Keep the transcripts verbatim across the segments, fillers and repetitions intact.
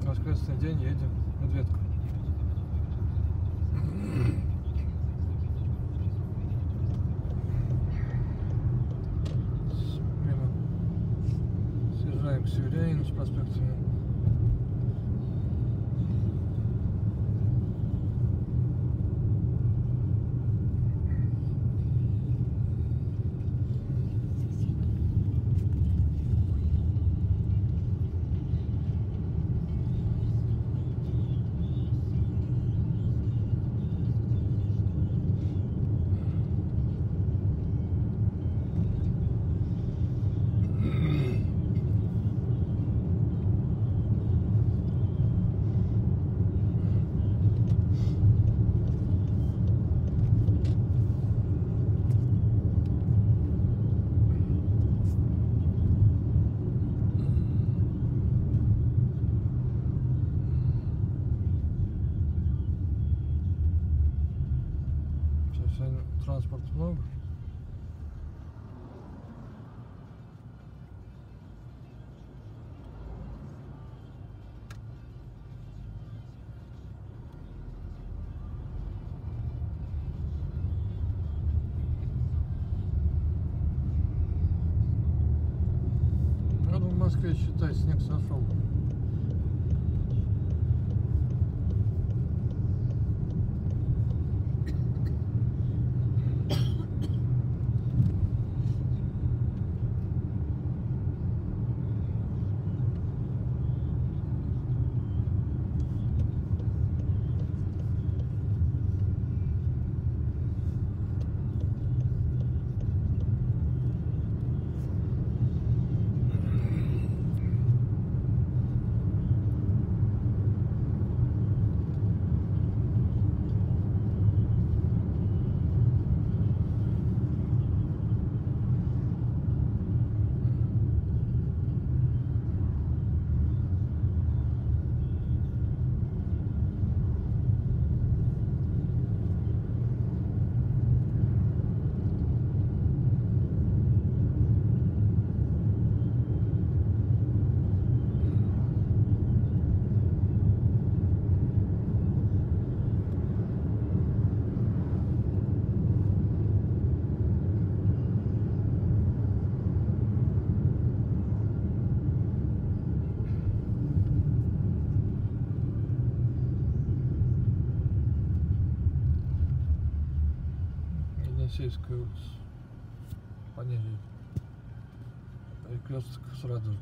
Воскресный день, едем в Медведку. Мимо съезжаем к Северянину с проспектами. Сегодня транспорта много. Ну, в Москве, считай, снег сошел. Енисейская улица. По ней перекресток с Радужной.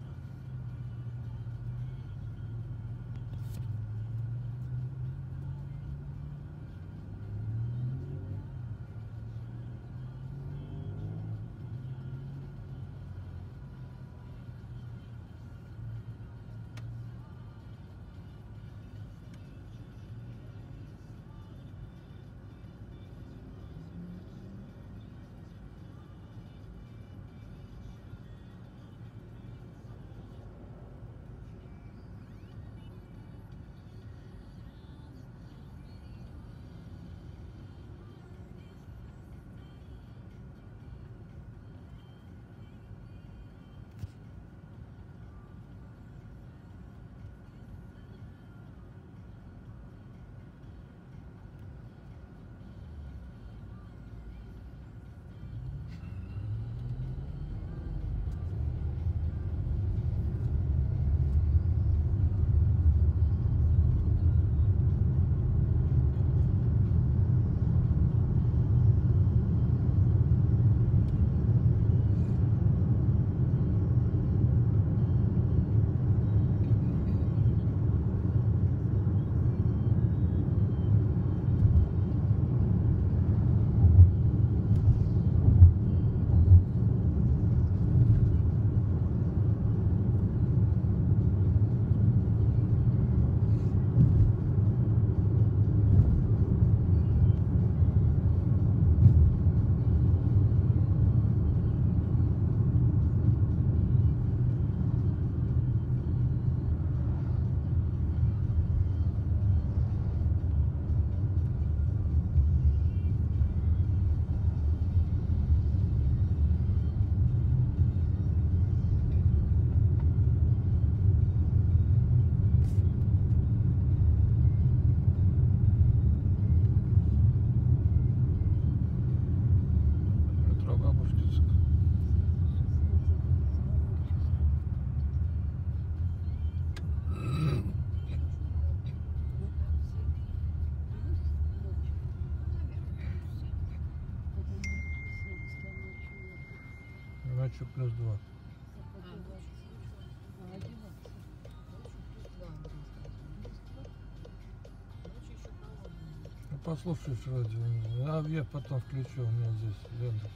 Ночью плюс два. Ну, послушаешь радио. А я потом включу, у меня здесь лента.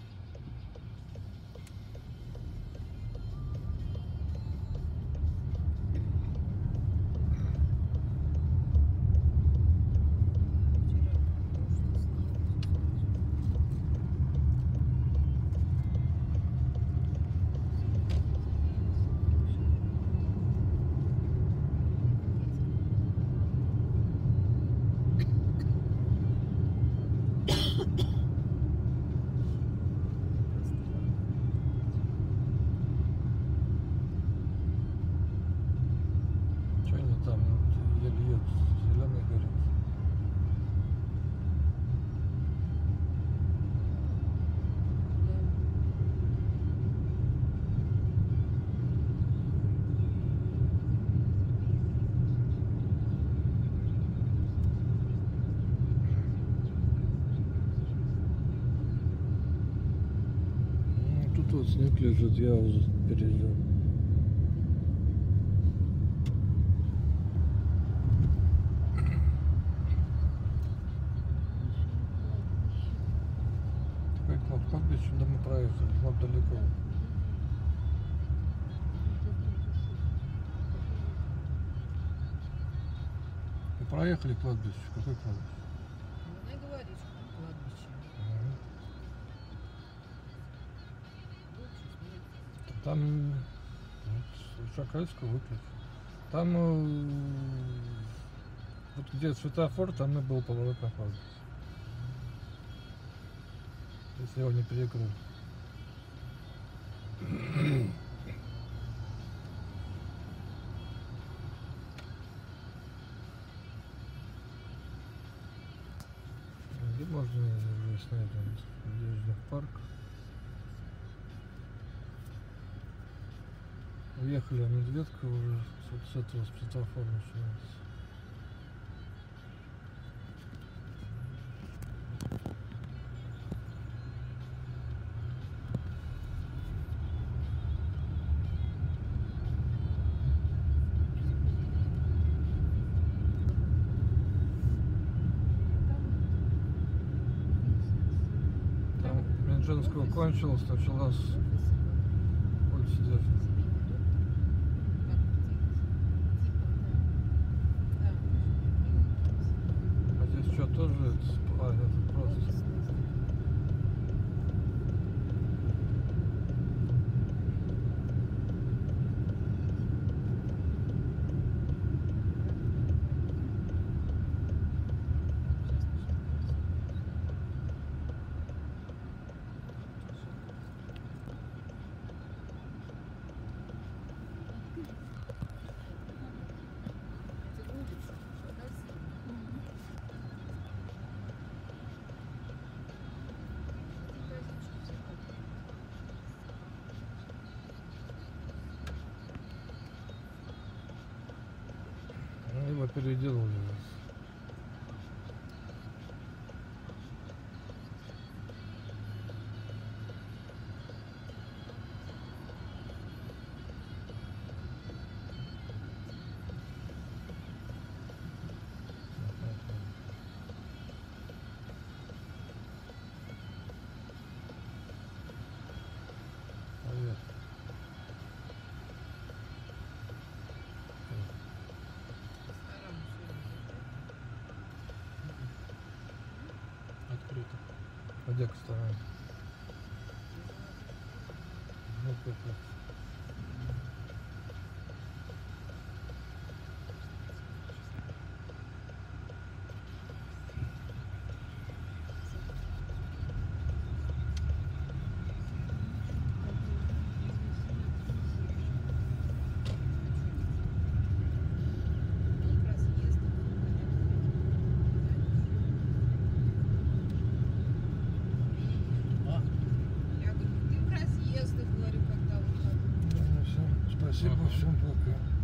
Тут снег лежит, я уже переезжал. Такой клад, кладбище, да мы проехали, вот далеко. Мы проехали кладбище, какой кладбище? Она и говорит, что там кладбище. Там вот, Шакальскую выключил. Там вот где светофор, там и был поворот на кладбище. Если его не перекрыл. Где можно уже снять Южный парк? Уехали, а Медведка уже с этого светофора начинается. Там Менжинского кончилось, началась улица Дерзкая. Что тоже это, а, это просто. Его переделали. Привет. Открыто. Пойди к стороне. Вот это. Спасибо, всем пока.